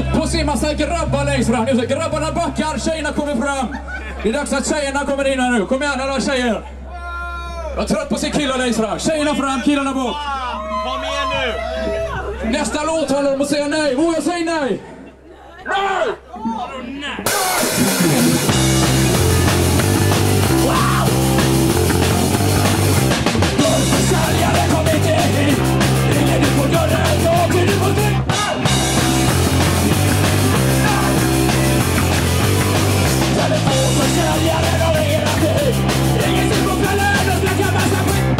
På se massa grabbar längst fram. Grabbarna backar, tjejerna kommer fram. Det är dags att tjejerna kommer in här nu. Kom igen alla tjejer. Jag är trött på att se killar längst fram. Tjejerna fram, killarna bort. Kom igen nu. Nästa låt handlar om att säga nej. Våga säg nej. Nej! Försäljare kommer inte hit. Ringer du på dörren, då åker du på ditt. Telefonförsäljare, de ringer inte hit. Ringer sig på kvällen och snackar massa skit.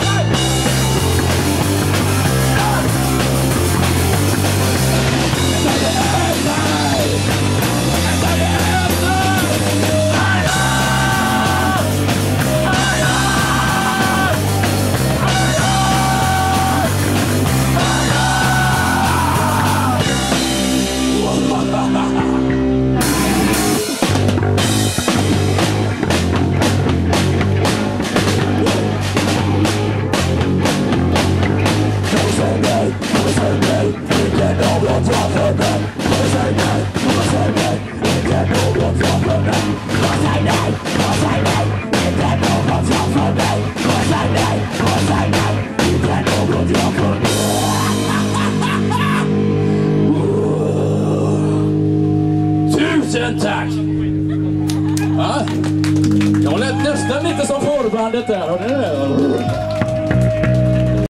Tusen tack! Ja, jag lät nästan lite som Punkbandet där.